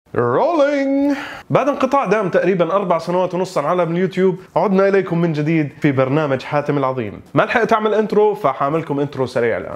رولينج. بعد انقطاع دام تقريبا 4 سنوات ونص عن عالم اليوتيوب، عدنا اليكم من جديد في برنامج حاتم العظيم. ما لحقت اعمل انترو فحاعملكم انترو سريع الان.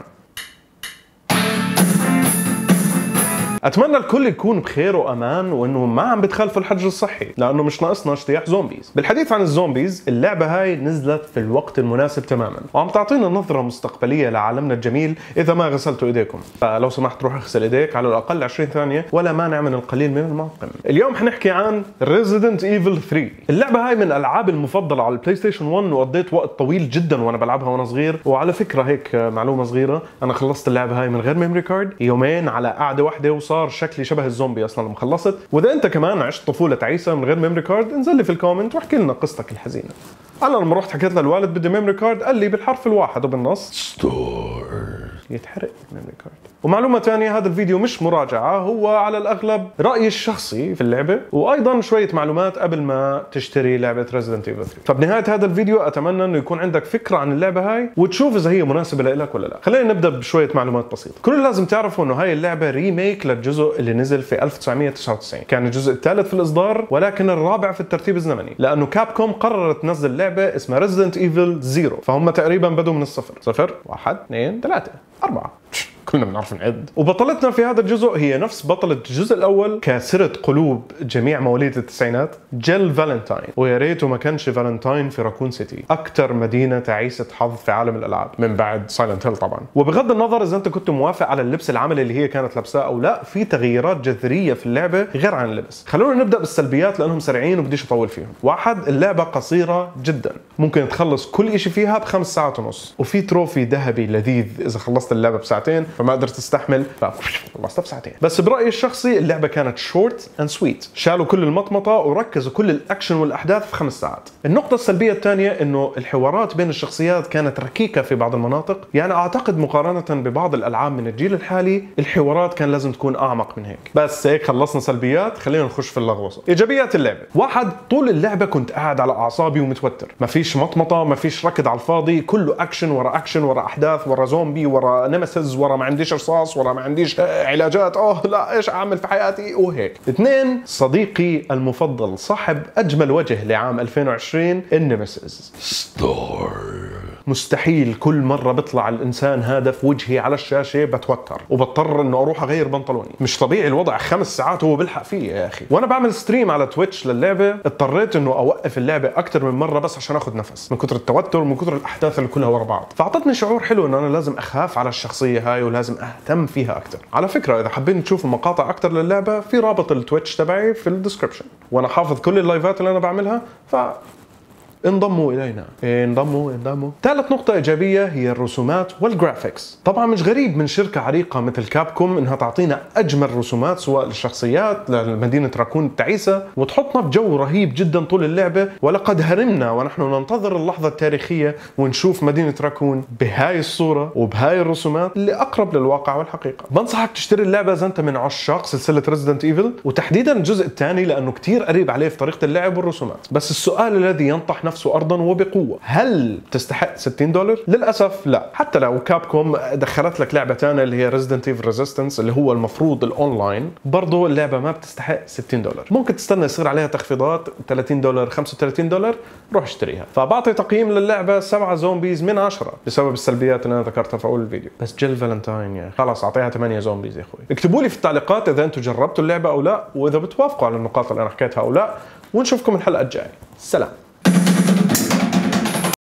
اتمنى الكل يكون بخير وامان وانه ما عم بتخالفوا الحجر الصحي، لانه مش ناقصنا اجتياح زومبيز. بالحديث عن الزومبيز، اللعبه هاي نزلت في الوقت المناسب تماما، وعم تعطينا نظره مستقبليه لعالمنا الجميل اذا ما غسلتوا ايديكم. فلو سمحت روح اغسل ايديك على الاقل 20 ثانيه، ولا مانع من القليل من المعقم. اليوم حنحكي عن Resident Evil 3. اللعبه هاي من الالعاب المفضله على البلاي ستيشن 1، وقضيت وقت طويل جدا وانا بلعبها وانا صغير. وعلى فكره هيك معلومه صغيره، انا خلصت اللعبه هاي من غير ميموري كارد يومين على قعده واحده، صار شكلي شبه الزومبي اصلا لما خلصت. واذا انت كمان عشت طفوله تعيسه من غير ميموري كارد، انزل لي في الكومنت واحكي لنا قصتك الحزينه. انا لما رحت حكيت للوالد بدي ميموري كارد، قال لي بالحرف الواحد وبالنص ستور يتحرق الميموري كارد. ومعلومه ثانيه، هذا الفيديو مش مراجعه، هو على الاغلب رايي الشخصي في اللعبه، وايضا شويه معلومات قبل ما تشتري لعبه Resident Evil 3. فبنهايه هذا الفيديو اتمنى انه يكون عندك فكره عن اللعبه هاي، وتشوف اذا هي مناسبه لك ولا لا. خلينا نبدا بشويه معلومات بسيطه. كل اللي لازم تعرفه انه هاي اللعبه ريميك للجزء اللي نزل في 1999. كان الجزء الثالث في الاصدار، ولكن الرابع في الترتيب الزمني، لانه كابكوم قررت تنزل لعبه اسمها Resident Evil 0. فهم تقريبا بدوا من الصفر. 0 1 2 3 4 كلنا بنعرف نعد. وبطلتنا في هذا الجزء هي نفس بطلة الجزء الأول، كاسرة قلوب جميع مواليد التسعينات، جيل فالنتاين. ويا ريته ما كانش فالنتاين في راكون سيتي، أكثر مدينة تعيسة حظ في عالم الألعاب من بعد سايلنت هيل طبعا. وبغض النظر إذا أنت كنت موافق على اللبس العملي اللي هي كانت لابساه أو لا، في تغييرات جذرية في اللعبة غير عن اللبس. خلونا نبدأ بالسلبيات لأنهم سريعين وبديش أطول فيهم. واحد، اللعبة قصيرة جدا، ممكن تخلص كل شيء فيها ب5 ساعات ونص، وفي تروفي ذهبي لذيذ إذا خلصت اللعبة بساعتين، فما قدرت تستحمل خلصتها بساعتين. بس برأيي الشخصي اللعبة كانت شورت اند سويت، شالوا كل المطمطة وركزوا كل الأكشن والأحداث في 5 ساعات. النقطة السلبية الثانية إنه الحوارات بين الشخصيات كانت ركيكة في بعض المناطق، يعني أعتقد مقارنة ببعض الألعاب من الجيل الحالي الحوارات كان لازم تكون أعمق من هيك. بس هيك خلصنا سلبيات، خلينا نخش في اللغوصة. إيجابيات اللعبة، واحد، طول اللعبة كنت قاعد على أعصابي ومتوتر، ما فيش مطمطة، ما فيش ركض على الفاضي، كله أكشن ورا أكشن ورا أحداث ورا زومبي ورا نمسز ورا ما عنديش رصاص ورا ما عنديش علاجات، لا ايش اعمل في حياتي وهيك. 2، صديقي المفضل صاحب اجمل وجه لعام 2020، النمسز ستور. مستحيل كل مرة بيطلع الإنسان هذا في وجهي على الشاشة بتوتر وبضطر إنه أروح أغير بنطلوني. مش طبيعي الوضع، 5 ساعات هو بيلحق فيه يا أخي. وأنا بعمل ستريم على تويتش للعبة، اضطريت إنه أوقف اللعبة أكثر من مرة بس عشان أخذ نفس من كثر التوتر ومن كثر الأحداث اللي كلها ورا بعض. فأعطتني شعور حلو إنه أنا لازم أخاف على الشخصية هاي ولازم أهتم فيها أكثر. على فكرة إذا حابين تشوفوا مقاطع أكثر للعبة، في رابط التويتش تبعي في الديسكربشن، وأنا حافظ كل اللايفات اللي أنا بعملها، انضموا الينا. انضموا. ثالث نقطة ايجابية هي الرسومات والجرافيكس. طبعا مش غريب من شركة عريقة مثل كابكوم انها تعطينا اجمل رسومات سواء للشخصيات لمدينة راكون التعيسة، وتحطنا بجو رهيب جدا طول اللعبة. ولقد هرمنا ونحن ننتظر اللحظة التاريخية ونشوف مدينة راكون بهاي الصورة وبهاي الرسومات اللي اقرب للواقع والحقيقة. بنصحك تشتري اللعبة اذا انت من عشاق سلسلة Resident Evil، وتحديدا الجزء الثاني لانه كتير قريب عليه في طريقة اللعب والرسومات. بس السؤال الذي ينطح نفسه أرضا وبقوة، هل تستحق $60؟ للأسف لا. حتى لو كابكوم دخلت لك لعبة ثانية اللي هي Resident Evil Resistance اللي هو المفروض الأونلاين، برضو اللعبة ما بتستحق $60. ممكن تستنى يصير عليها تخفيضات $30 $35، روح اشتريها. فبعطي تقييم للعبة 7 زومبيز من 10 بسبب السلبيات اللي أنا ذكرتها في أول الفيديو. بس جيل فالنتاين يا خلاص أعطيها 8 زومبيز يا أخوي. اكتبوا لي في التعليقات إذا أنتم جربتوا اللعبة أو لا، وإذا بتوافقوا على النقاط اللي أنا حكيتها أو لا، ونشوفكم الحلقة الجاية. سلام.